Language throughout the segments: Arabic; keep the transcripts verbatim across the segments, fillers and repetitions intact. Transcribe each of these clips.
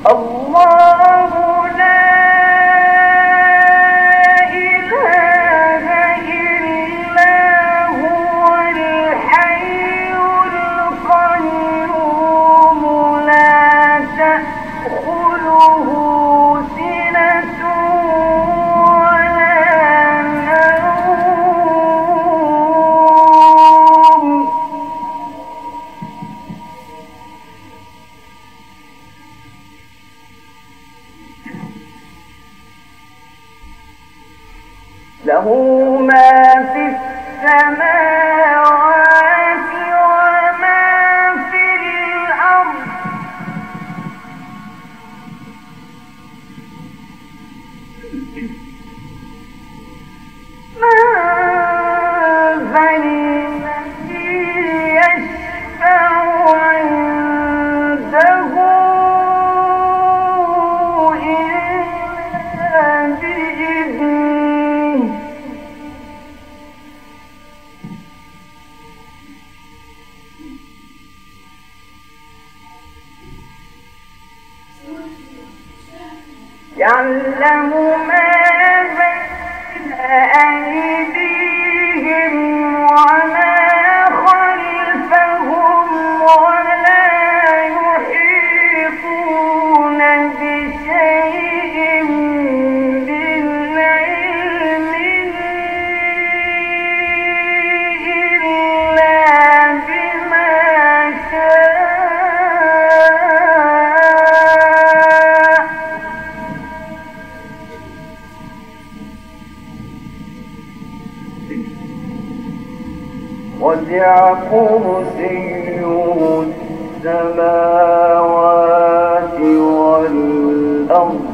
الله لا إله إلا هو الحي القيوم لا تأخذه سنة ولا نوم له ما في السماوات وما في الأرض من ذا الذي يشفع عنده إلا بإذنه يعلم ما بين أيديهم وما خلفهم ولا يحيطون بشيء من علمه إلا بما شاء وسع كرسيه السماوات والأرض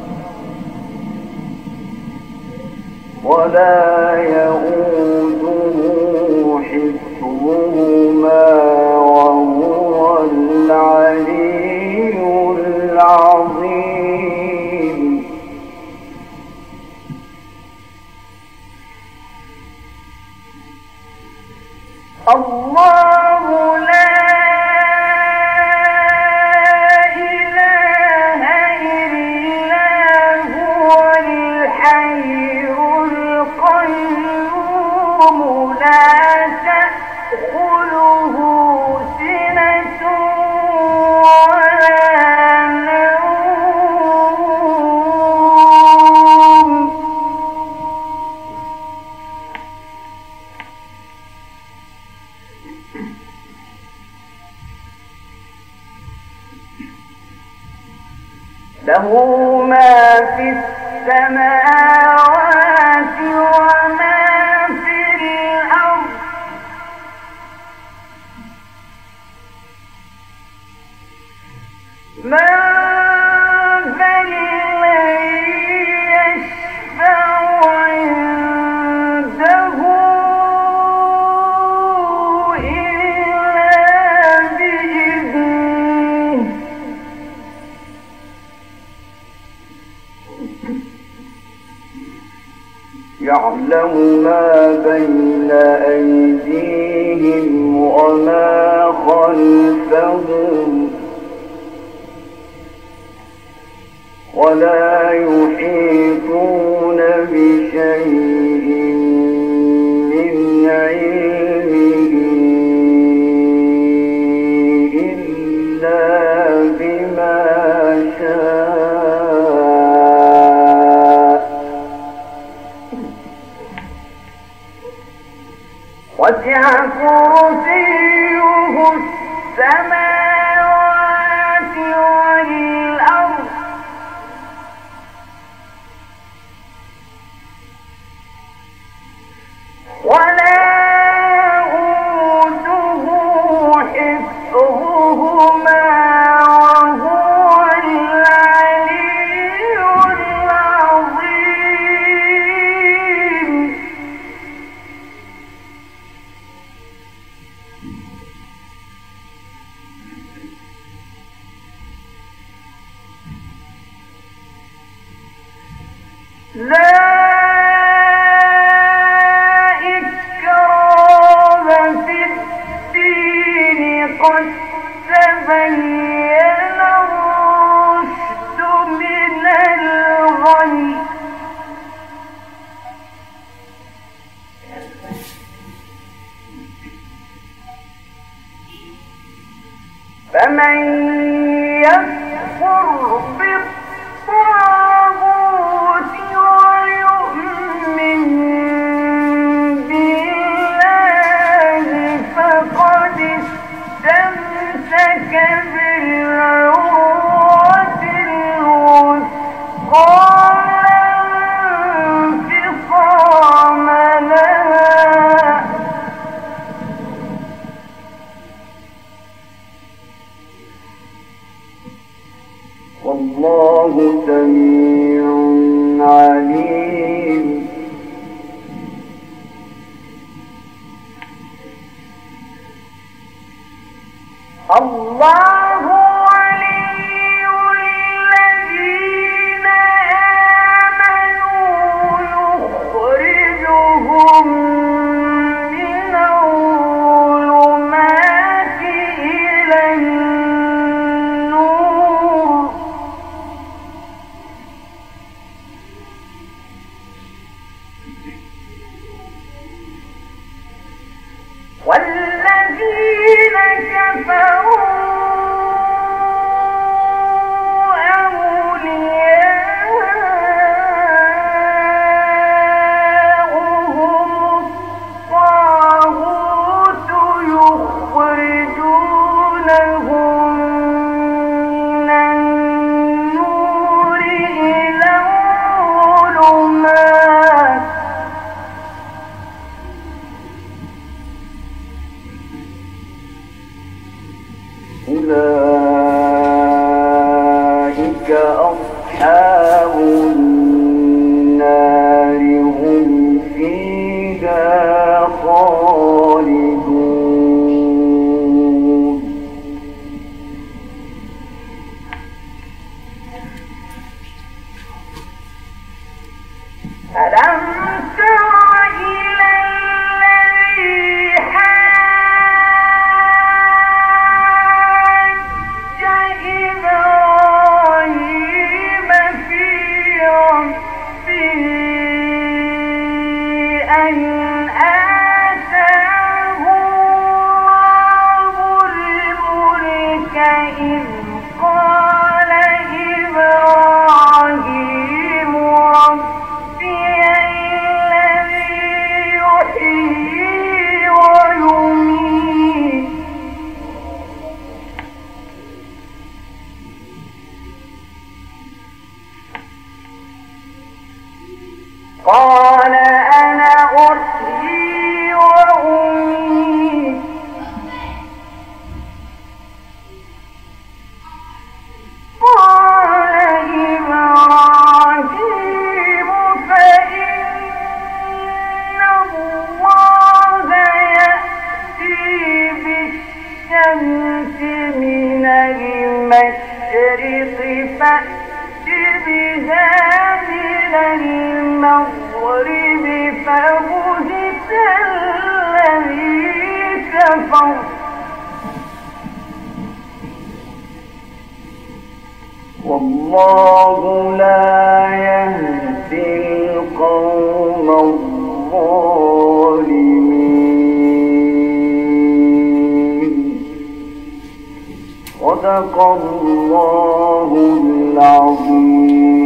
ولا يئوده حفظهما وهو العلي العظيم الله لا إله إلا هو الحي القيوم لا تأخذه سنة ولا نوم له ما في السماوات وما في الأرض من ذا الذي يشفع عنده إلا بإذنه يعلم ما بين أيديهم وما خلفهم ولا يحيطون بشيء من علمه إلا بما شاء وسع كرسيه السماوات والأرض ولا يئوده حفظهما وهو العلي العظيم لا إكراه في الدين قد تبين الرشد فمن يكفر بالطاغوت ويؤمن بالله فقد استمسك بالعروة الوثقى لا انفصام لها. والله سميع عليم. الله ولي الذين آمنوا يخرجهم من الظلمات إلى النور والذين كفروا أولياؤهم الطاغوت يخرجونهم من النور إلى الظلمات أولئك أصحاب النار هم فيها خالدون. ألم تر إلى الذي حاج إبراهيم في ربه أن آتاه الله الملك إذ قال إبراهيم ربي الذي يحيي ويميت قال أنا أحيي وأميت قال إبراهيم فإن الله يأتي بالشمس من المشرق فأت بها من المغرب فبهت الذي كفر والله لا يهدي القوم الظالمين. صدق الله العظيم.